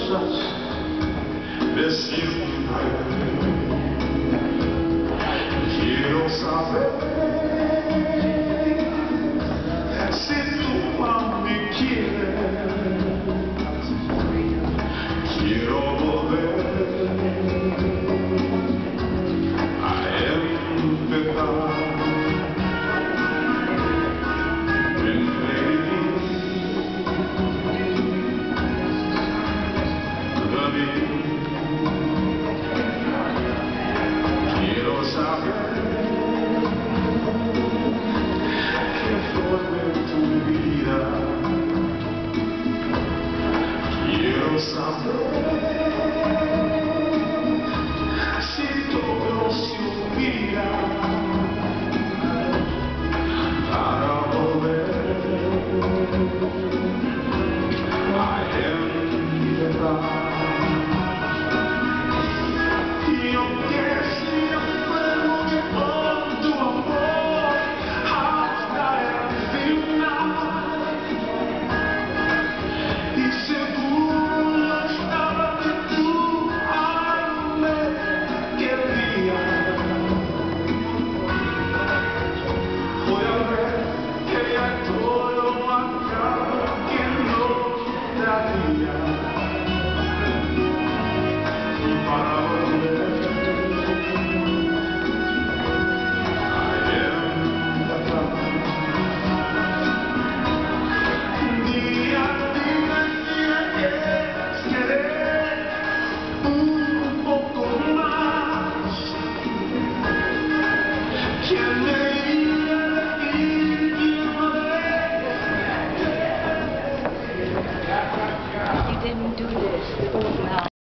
cosas de siempre. Quiero saber si tú a mí quieres. Quiero volver a empezar. Quiero saber qué fue de tu vida. Quiero saber si todo se olvida para volver a empezar. You didn't do this. Oh, well.